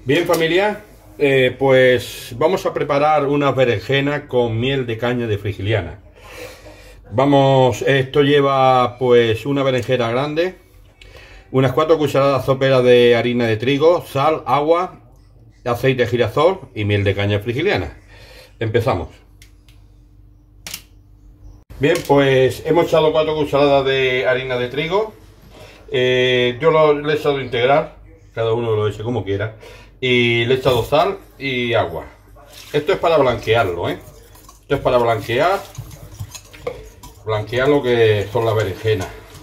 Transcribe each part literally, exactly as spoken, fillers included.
Bien, familia, eh, pues vamos a preparar una berenjena con miel de caña de frigiliana. Vamos, esto lleva pues una berenjena grande, unas cuatro cucharadas soperas de harina de trigo, sal, agua, aceite de girasol y miel de caña frigiliana. Empezamos. Bien, pues hemos echado cuatro cucharadas de harina de trigo. Eh, yo lo, le he echado integral, cada uno lo eche como quiera. Y le he echado sal y agua. Esto es para blanquearlo, ¿eh? Esto es para blanquear, blanquear lo que son las berenjenas.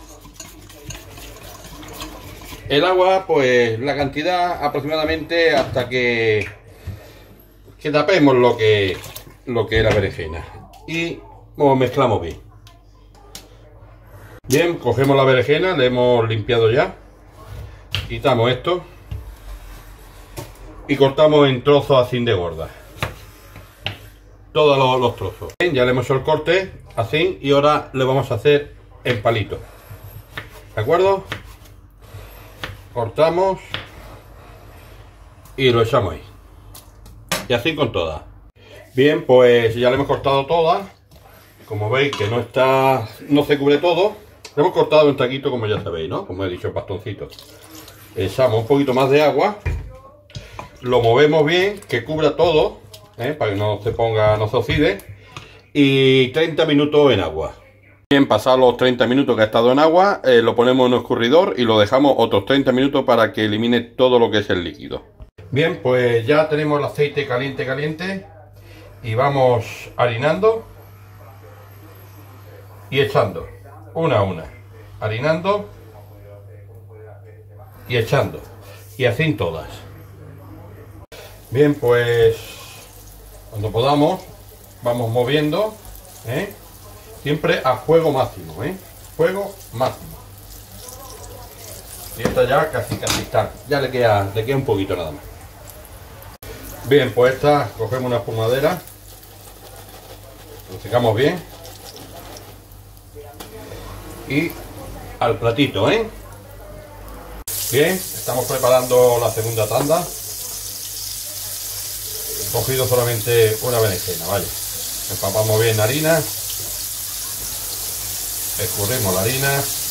El agua, pues la cantidad aproximadamente hasta que, que tapemos lo que, lo que es la berenjena. Y lo mezclamos bien. Bien, cogemos la berenjena, le hemos limpiado ya. Quitamos esto. Y cortamos en trozos así de gorda. Todos los, los trozos. Bien, ya le hemos hecho el corte así y ahora le vamos a hacer en palitos. ¿De acuerdo? Cortamos y lo echamos ahí. Y así con todas. Bien, pues ya le hemos cortado todas. Como veis que no está, no se cubre todo. Le hemos cortado un taquito, como ya sabéis, ¿no? Como he dicho, bastoncito. Echamos un poquito más de agua. Lo movemos bien, que cubra todo, ¿eh? Para que no se ponga, no se oxide. Y treinta minutos en agua. Bien, pasados los treinta minutos que ha estado en agua, eh, lo ponemos en un escurridor y lo dejamos otros treinta minutos para que elimine todo lo que es el líquido. Bien, pues ya tenemos el aceite caliente, caliente. Y vamos harinando y echando, una a una. Harinando y echando. Y así en todas. Bien, pues cuando podamos vamos moviendo, ¿eh? Siempre a fuego máximo, ¿eh? Fuego máximo. Y esta ya casi casi está, ya le queda, le queda un poquito nada más. Bien, pues esta cogemos una espumadera, lo secamos bien y al platito, ¿eh? Bien, estamos preparando la segunda tanda. He cogido solamente una berenjena, vale. Empapamos bien la harina. Escurrimos la harina.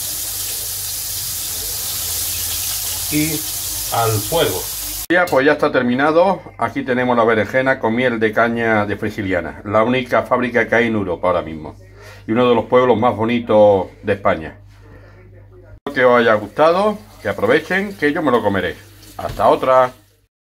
Y al fuego. Ya, pues ya está terminado. Aquí tenemos la berenjena con miel de caña de frigiliana. La única fábrica que hay en Europa ahora mismo. Y uno de los pueblos más bonitos de España. Espero que os haya gustado. Que aprovechen, que yo me lo comeré. Hasta otra.